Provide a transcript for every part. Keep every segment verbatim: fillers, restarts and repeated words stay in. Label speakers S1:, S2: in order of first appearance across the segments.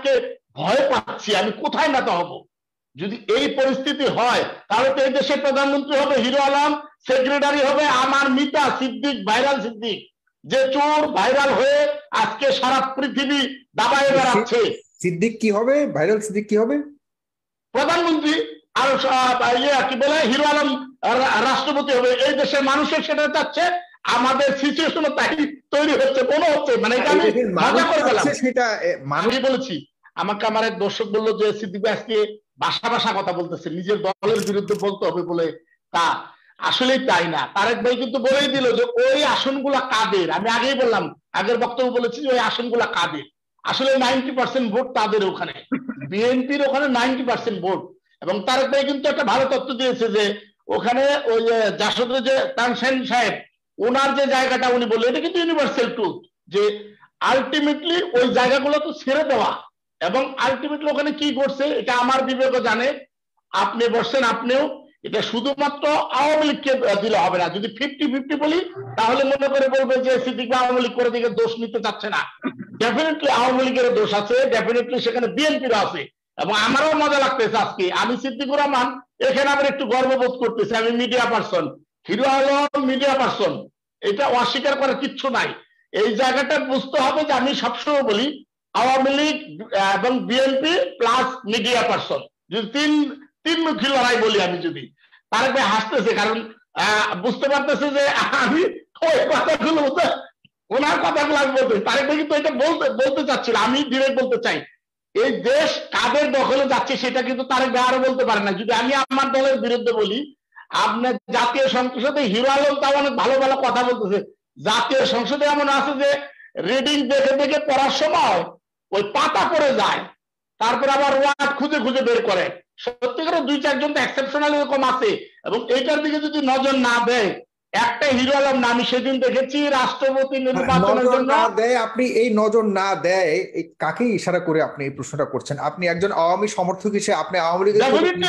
S1: আজকে ভয় পাচ্ছি আমি কোথায় নেতা হব। যদি এই পরিস্থিতি হয় তাহলে তো এই দেশের প্রধানমন্ত্রী হবে হিরো আলম, সেক্রেটারি হবে আমার মিতা সিদ্দিক, ভাইরাল সিদ্দিক, যে চোর ভাইরাল হয়ে আজকে সারা পৃথিবী দাবায় বেড়াচ্ছে।
S2: সিদ্দিক কি হবে? ভাইরাল সিদ্দিক কি হবে?
S1: প্রধানমন্ত্রী। আর ইয়ে কি বলে হিরো আলম রাষ্ট্রপতি হবে। এই দেশের মানুষের সেটা চাচ্ছে, আমাদের সিচুয়েশন তাই তৈরি হচ্ছে মনে হচ্ছে, মানে এটা আমি মজা করে বললাম।
S2: সেটা
S1: আমি বলেছি, আমাকে আমার এক দর্শক বললো যে সিদ্দিক আজকে ভাষা ভাষা কথা বলতেছে, নিজের দলের বিরুদ্ধে বলতে হবে বলে। তা আসলেই তাই না। তারেক ভাই কিন্তু বলেই দিল যে ওই আসনগুলা কাদের। আমি আগেই বললাম, আগের বক্তব্য বলেছি যে ওই আসনগুলা কাদের। আসলে নাইনটি পার্সেন্ট ভোট তাদের ওখানে, বিএনপির ওখানে নাইনটি পার্সেন্ট ভোট। এবং তারেক ভাই কিন্তু একটা ভালো তথ্য দিয়েছে যে ওখানে ওই জাসদের যে তানসেন সাহেব, ওনার যে জায়গাটা উনি বললেন, এটা কিন্তু ইউনিভার্সাল ট্রুথ যে আলটিমেটলি ওই জায়গাগুলো তো ছেড়ে দেওয়া। এবং আলটিমেটলি ওখানে কি করছে এটা আমার বিবেকও জানে, আপনি বলছেন আপনিও, এটা শুধুমাত্র আওয়ামী লীগকে দিলে হবে না। যদি ফিফটি ফিফটি বলি তাহলে মনে করে বলবে যে সিদ্দিক আওয়ামী লীগ করে দিকে দোষ নিতে চাচ্ছে না। ডেফিনেটলি আওয়ামী লীগের দোষ আছে, ডেফিনেটলি সেখানে বিএনপির আছে। এবং আমারও মজা লাগতেছে আজকে আমি সিদ্দিকুর রহমান এখানে আমার একটু গর্ববোধ করতেছি, আমি media person, Hero Alom media person, এটা অস্বীকার করার কিচ্ছু নাই। এই জায়গাটা বুঝতে হবে যে আমি সবসময় বলি আওয়ামী লীগ এবং বিএনপি প্লাস মিডিয়া পার্সন, যদি তিন তিনমুখী লড়াই বলি আমি। যদি তারেক ভাই হাসতেছে কারণ বুঝতে পারতেছে যে আমি ওই কথাগুলো ওনার কথাগুলো আমি বলতে, তারেক ভাই কিন্তু এটা বলতে বলতে চাচ্ছিল, আমি ডিরেক্ট বলতে চাই এই দেশ কাদের দখলে যাচ্ছে সেটা কিন্তু তারেক ভাই আরো বলতে পারে না। যদি আমি আমার দলের বিরুদ্ধে বলি, আপনার জাতীয় সংসদে হিরো আলম তাও অনেক ভালো ভালো কথা বলতেছে, জাতীয় সংসদে এমন আছে যে রিডিং দেখে দেখে পড়ার সময় ওই পাতা পড়ে যায়, তারপর আবার ওয়ার্ড খুঁজে খুঁজে বের করে। সত্যিকার দুই চারজন তো এক্সেপশনাল এরকম আছে। এবং এইটার দিকে যদি নজর না দেয়, একটা হিরো আলম না, আমি সেদিন দেখেছি রাষ্ট্রপতি নির্বাচনের জন্য
S2: দেয়, আপনি এই নজর না দেয় কাকে ইশারা করে আপনি এই প্রশ্নটা করছেন? আপনি একজন আওয়ামী সমর্থক হিসেবে আপনি আওয়ামী লীগের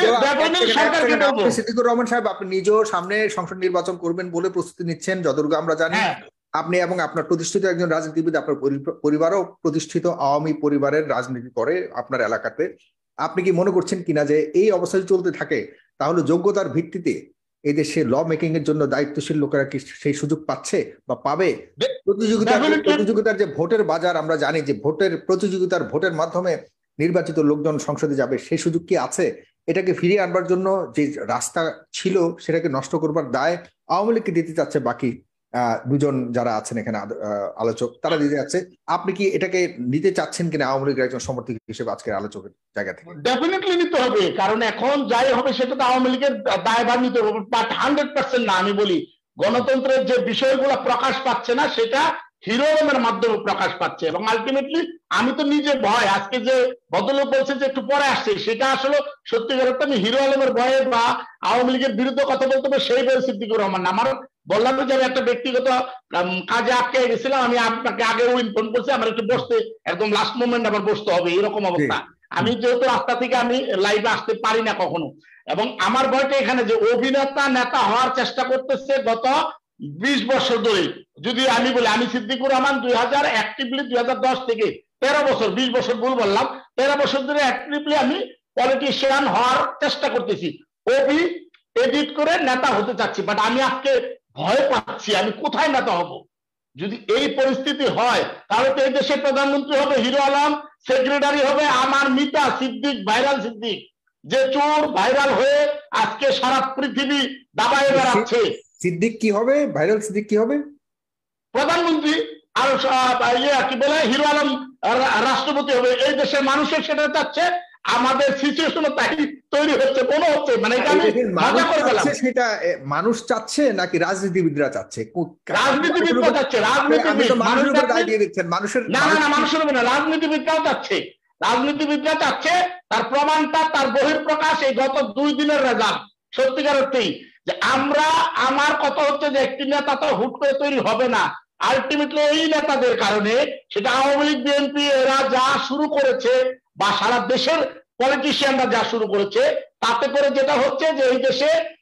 S2: সিদ্দিকুর রহমান সাহেব আপনি নিজেও সামনে সংসদ নির্বাচন করবেন বলে প্রস্তুতি নিচ্ছেন যতটুকু আমরা জানি। আপনি এবং আপনার প্রতিষ্ঠিত একজন রাজনীতিবিদ, আপনার পরিবারও প্রতিষ্ঠিত আওয়ামী পরিবারের রাজনীতি করে আপনার এলাকাতে। আপনি কি মনে করছেন কিনা যে এই অবস্থা চলতে থাকে তাহলে যোগ্যতার ভিত্তিতে এই দেশে ল মেকিং এর জন্য দায়িত্বশীল লোকেরা কি সেই সুযোগ পাচ্ছে বা পাবে? প্রতিযোগিতা প্রতিযোগিতার যে ভোটের বাজার আমরা জানি যে ভোটের প্রতিযোগিতার ভোটের মাধ্যমে নির্বাচিত লোকজন সংসদে যাবে, সেই সুযোগ কি আছে? এটাকে ফিরিয়ে আনবার জন্য যে রাস্তা ছিল সেটাকে নষ্ট করবার দায় আওয়ামী লীগকে দিতে চাচ্ছে বাকি আহ দুজন যারা আছেন এখানে আলোচক, তারা দিতে যাচ্ছে। আপনি কি এটাকে নিতে চাচ্ছেন কিনা আওয়ামী লীগের একজন সমর্থক হিসেবে আজকের আলোচকের জায়গা থেকে?
S1: ডেফিনেটলি নিতে হবে, কারণ এখন যাই হবে সেটা তো আওয়ামী লীগের দায়ভার নিতে হবে, বাট হান্ড্রেড পার্সেন্ট না। আমি বলি গণতন্ত্রের যে বিষয়গুলো প্রকাশ পাচ্ছে না সেটা হিরো আলমের মাধ্যমে প্রকাশ পাচ্ছে। এবং আলটিমেটলি আমি তো নিজে ভয়, আজকে যে ভদ্রলোক বলছে যে একটু পরে আসছে, সেটা আসলে সত্যিকার অর্থে আমি হিরো আলমের ভয়ে বা আওয়ামী লীগের বিরুদ্ধে কথা বলতে হবে সেই ভয়ে সিদ্দিকুর রহমান। আমার বললাম যে আমি একটা ব্যক্তিগত কাজে আটকে গেছিলাম, আমি আপনাকে আগেও ইনফর্ম করছি আমার একটু বসতে একদম লাস্ট মোমেন্ট আবার বসতে হবে, এরকম অবস্থা। আমি যেহেতু রাস্তা থেকে আমি লাইভে আসতে পারি না কখনো, এবং আমার ভয়টা এখানে যে অভিনেতা নেতা হওয়ার চেষ্টা করতেছে গত বিশ বছর ধরে। যদি আমি বলি আমি সিদ্দিকুর রহমান দুই হাজার অ্যাক্টিভলি দুই হাজার দশ থেকে তেরো বছর, বিশ বছর ভুল বললাম, তেরো বছর ধরে অ্যাক্টিভলি আমি পলিটিশিয়ান হওয়ার চেষ্টা করতেছি, অভি এডিট করে নেতা হতে চাচ্ছি। বাট আমি আজকে ভয় পাচ্ছি আমি কোথায় নেতা হব। যদি এই পরিস্থিতি হয় তাহলে তো এই দেশের প্রধানমন্ত্রী হবে হিরো আলম, সেক্রেটারি হবে আমার মিতা সিদ্দিক, ভাইরাল সিদ্দিক, যে চোর ভাইরাল হয়ে আজকে সারা পৃথিবী দাবায় বেড়াচ্ছে।
S2: সিদ্দিক কি হবে? ভাইরাল সিদ্দিক কি হবে?
S1: প্রধানমন্ত্রী। আর ইয়ে কি বলে হিরো আলম রাষ্ট্রপতি হবে। এই দেশের মানুষের সেটা চাচ্ছে, আমাদের সিচুয়েশন তাই তৈরি হচ্ছে মনে হচ্ছে, মানে এটা আমি মজা করে বললাম।
S2: সেটা মানুষ চাচ্ছে নাকি রাজনীতিবিদরা চাচ্ছে?
S1: রাজনীতিবিদরা চাচ্ছে, রাজনীতিবিদ
S2: মানুষের উপর দায় দিয়ে দিচ্ছেন। মানুষের
S1: না না মানুষের উপর না, রাজনীতিবিদরাও চাচ্ছে, রাজনীতিবিদরা চাচ্ছে। তার প্রমাণটা তার বহিঃপ্রকাশ এই গত দুই দিনের রেজাল্ট। সত্যিকার অর্থেই যে আমরা, আমার কথা হচ্ছে যে একটি নেতা তো হুট করে তৈরি হবে না, আলটিমেটলি এই নেতাদের কারণে, সেটা আওয়ামী লীগ বিএনপি এরা যা শুরু করেছে বা সারা দেশের পলিটিশিয়ানরা যা শুরু করেছে, তাতে করে যেটা হচ্ছে যে এই দেশে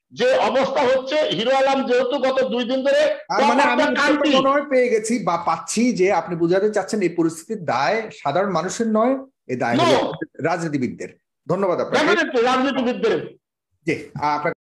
S1: যে অবস্থা হচ্ছে, হিরো আলম যেহেতু গত দুই দিন ধরে
S2: আর মানে আমি মনে হয় পেয়ে গেছি বা পাচ্ছি যে আপনি বোঝাতে চাচ্ছেন এই পরিস্থিতির দায় সাধারণ মানুষের নয়, এই দায় হলো রাজনীতিবিদদের। ধন্যবাদ আপনাকে।
S1: রাজনীতিবিদদের।
S2: জি আপনাকে।